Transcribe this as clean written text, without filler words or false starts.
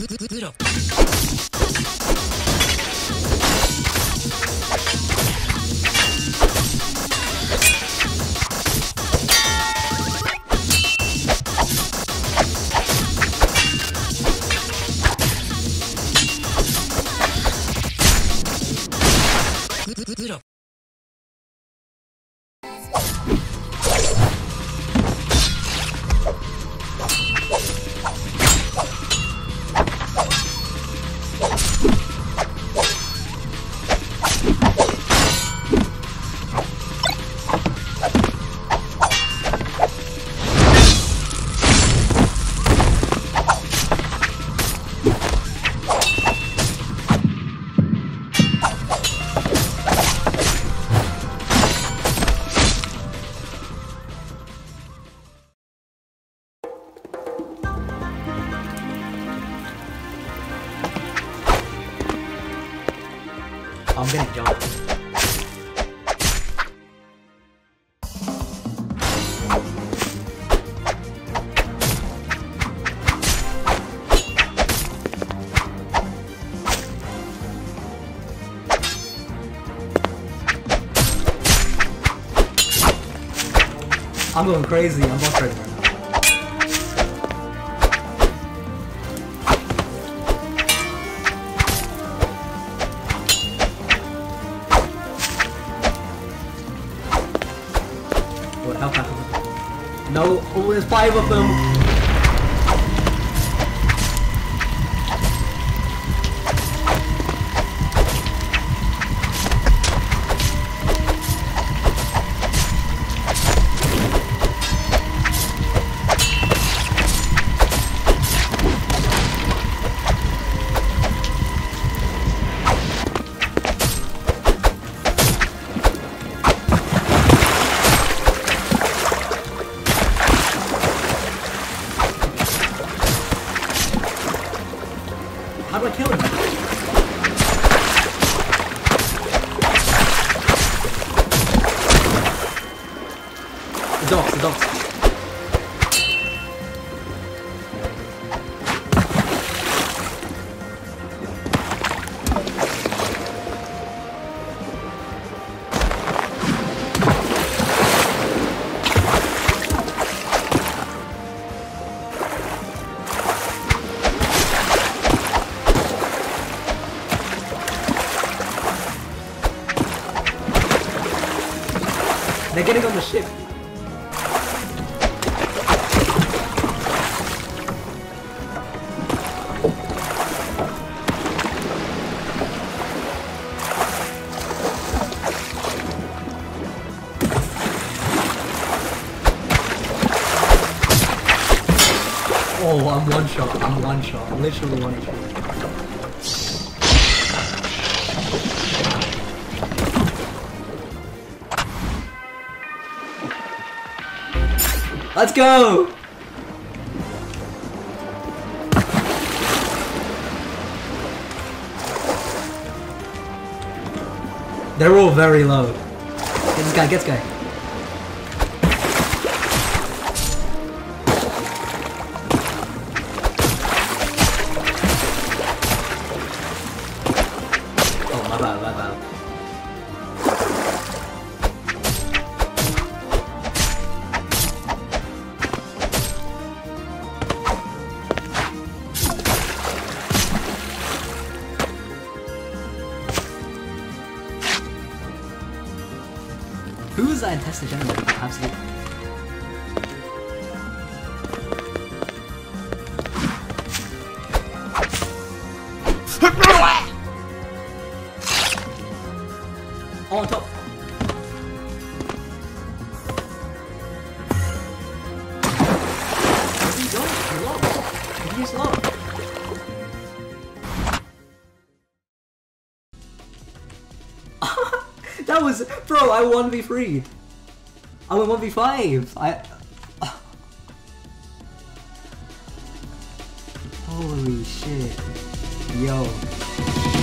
I'm gonna jump. I'm going crazy. I'm boss crazy right now. No, oh, there's 5 of them. How do I kill him? The dogs. They're getting on the ship. Oh, I'm one shot. I'm literally 1 HP. Let's go! They're all very low. Get this guy, get this guy. Oh, my bad. Who is that intestine general? Absolutely. Oh, on top. Where's he going? He's low. He's low. That was, bro, I 1v3. I went 1v5. Holy shit. Yo.